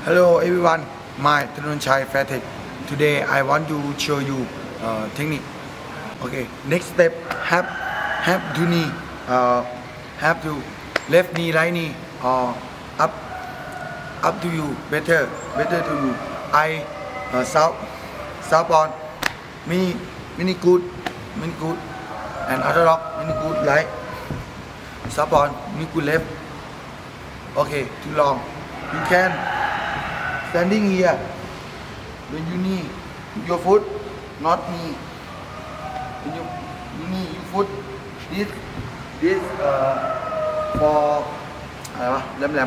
Hello everyone, my Tanunchai Fatek. Today I want to show you technique. Okay, next step have to knee, have to left knee, right knee, or up to you. Better to you. I south on mini good, and orthodox mini good right. South on mini good left. Okay, too long. You can standing here when you knee your foot, not knee. When you knee your foot, this for lem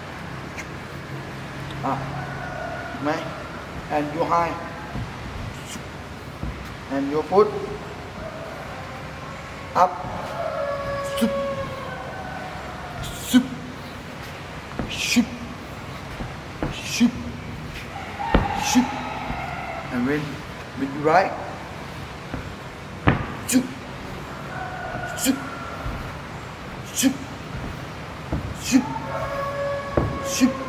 ไหม and your high and your foot up, soup, soup, shoop, shoop, shoop, and when you right, shoop, shoop, shoop, shoop, shoop.